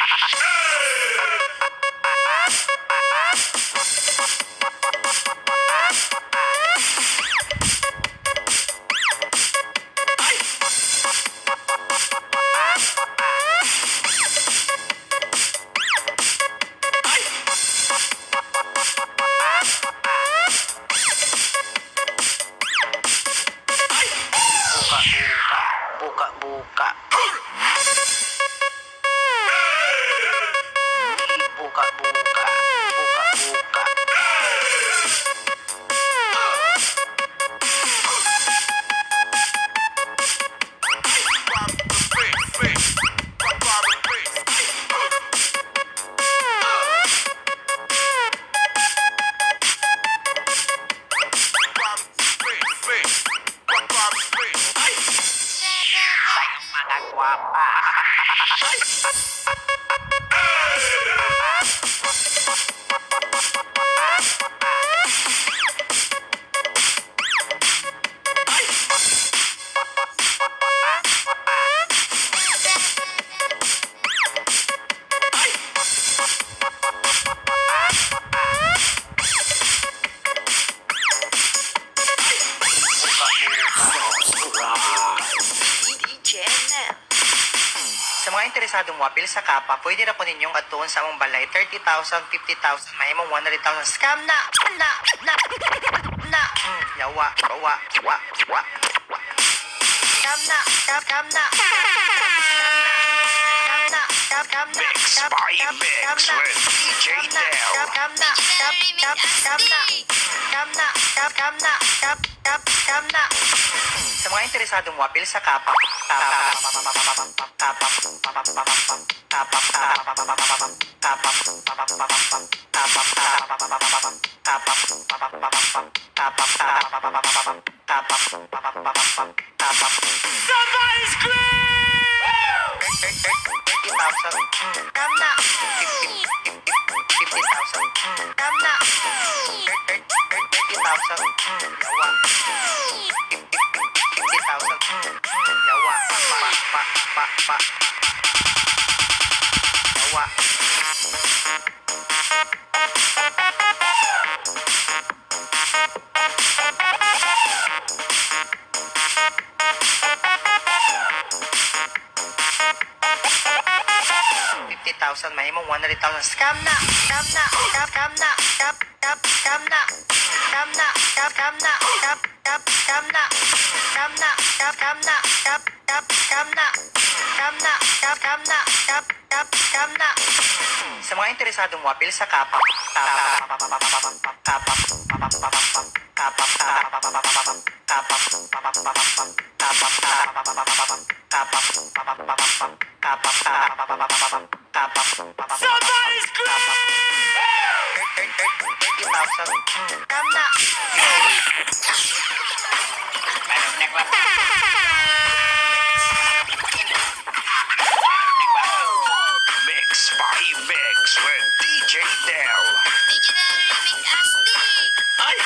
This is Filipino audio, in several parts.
Buka-buka. Buka-buka. Buka-buka. Sayang mga guwapa. Sa mga interesadong wapil sa kapa, pwede na po ninyong atuon sa among balay 30,000, 50,000, may imong 100,000 scam na. Yawa, wa. Scam na. Mix by Mix with DJ Del. Sa mga interesadong wapil sa kapa, Somebody scream! 30,000. Scam na. 50,000. Scam na. 30,000. Yawa. 50,000. Yawa. Pa. Yawa. May imong 100,000 scam na. Sa mga interesadong wapil sa kapa, Somebody scream! 30,000. Scam na. Mix by Mix with DJ Del. Digital Remix Astig. Ay!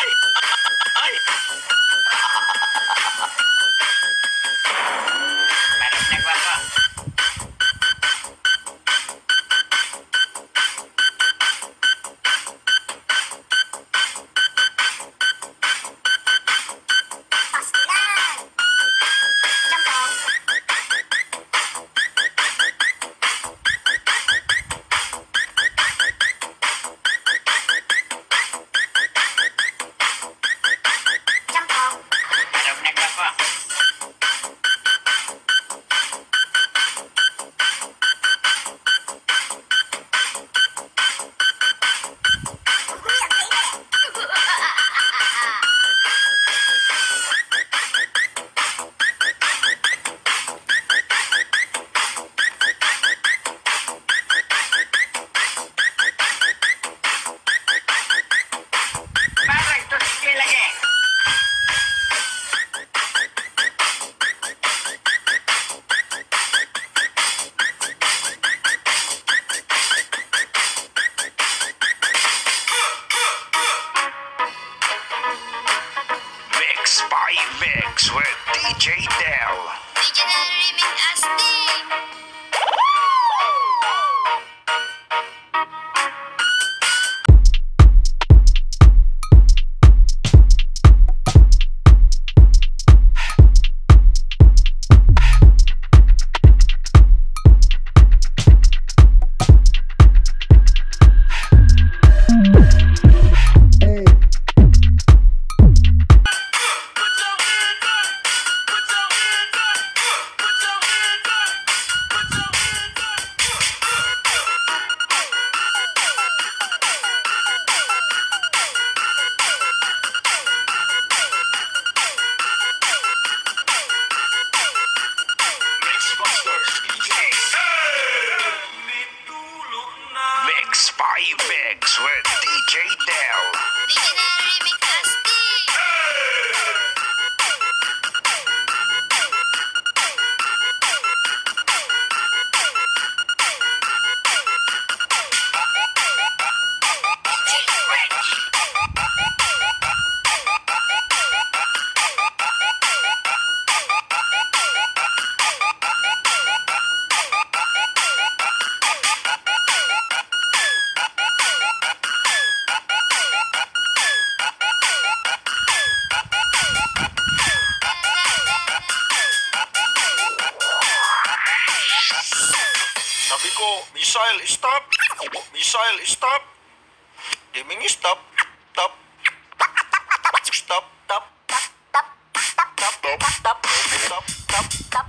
Mix with DJ Del. Digital Remix Astig. ko, missile, stop. Missile, stop. Deming, stop. Stop. Stop. Stop. Stop. Stop. Stop. Stop.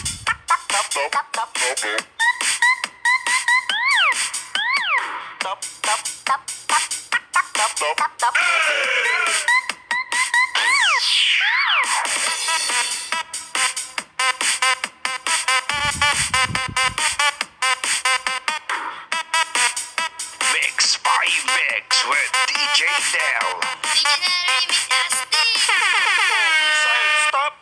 Mix by Mix with DJ Del. Original remix astig. Missile, stop.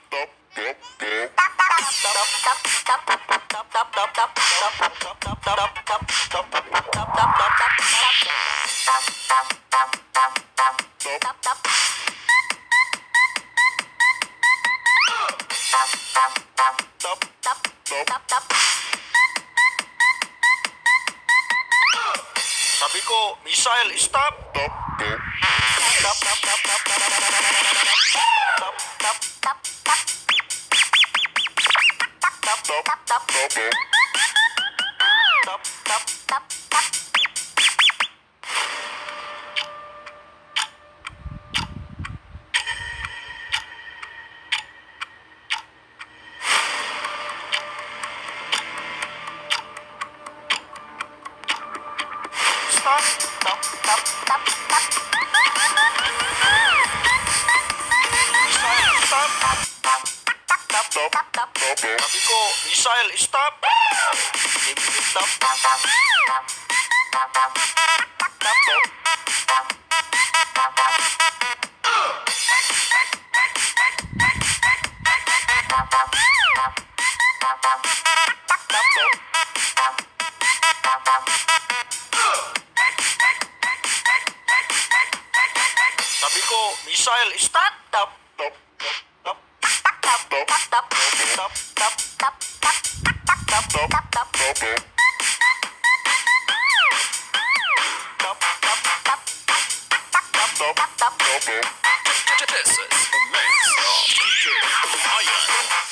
Sabi ko, missile, stop. Sabi ko, missile, stop. Stop. Sabi ko, missile, stop. Stop. Stop. Stop. Stop. Stop. Stop. Stop. Stop. Stop. Stop. This is the mix of DJ Ryan.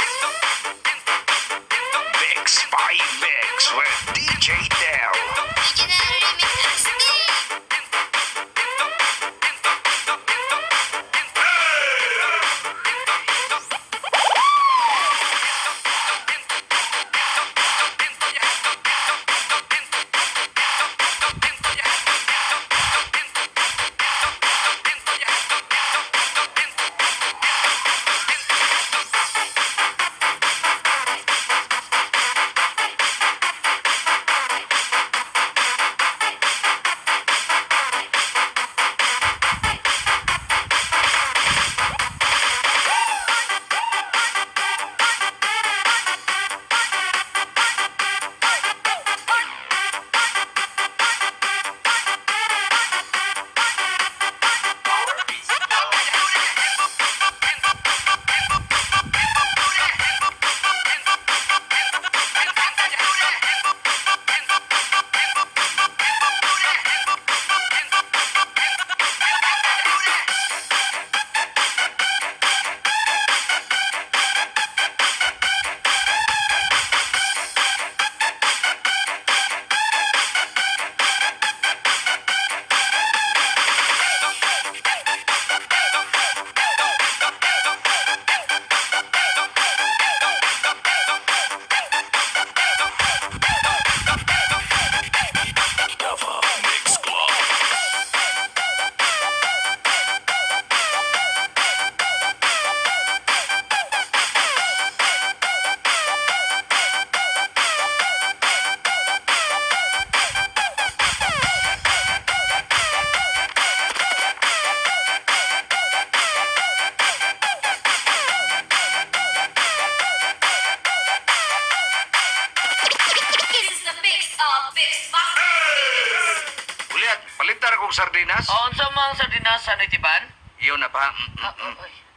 Mix by Mix with DJ Del. Original remix astig. Uliat, palintar akong sardinas. O, unsa mang sardinas sa nitiban? Iyon na pa. Oy.